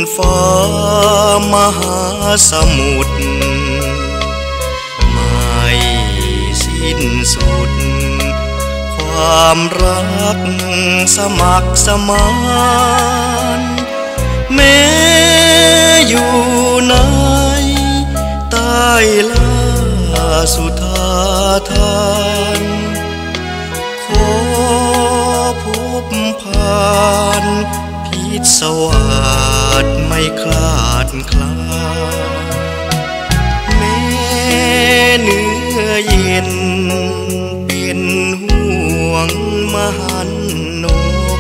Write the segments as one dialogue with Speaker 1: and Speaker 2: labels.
Speaker 1: ฟ้ามหาสมุทรไม่สิ้นสุดความรักสมัครสมานแม้อยู่ในใต้ล่าสุธาทานขอพบผ่านพิษสวัสดไม่คลาดคลาแม้เนื้อเย็นเป็นห่วงมหันนบ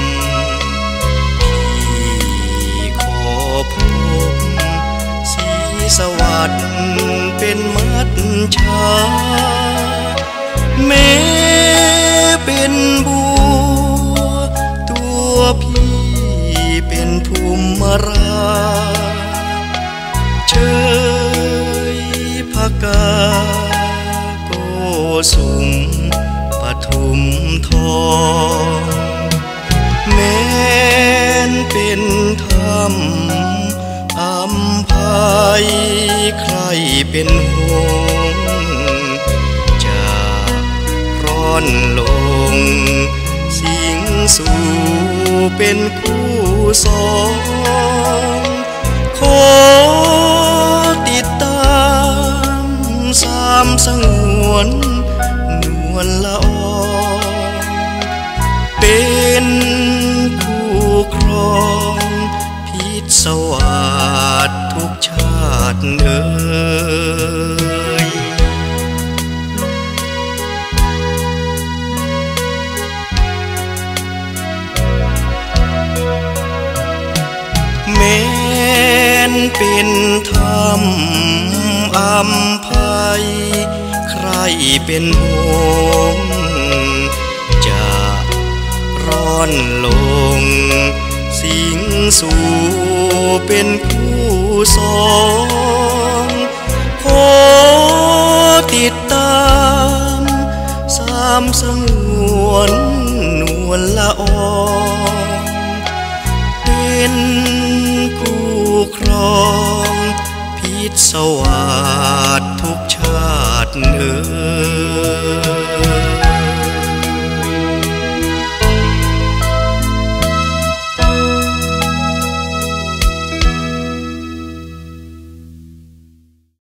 Speaker 1: ที่ขอพบสีสวัสดเป็นมัดชาแม้เป็นบัวตัวพี่เป็นภูมิราเชยพกาโกสุมปทุมทองแม้นเป็นธรรมอัมภัยใครเป็นห่วงจะร้อนลงสิงสู่เป็นคู่สองขอติดตามสามสงวนนวลละอองเป็นคู่ครองพิษสวัสดทุกชาติเอ่ยแม้นเป็นธรรมอัมภัยใครเป็นห่วงจะร้อนลงสิงสู่เป็นคู่สองขอติดตามสามสงวนนวลละอองเป็นคู่ครองพิษสวัสดทุกชาติเอ่ย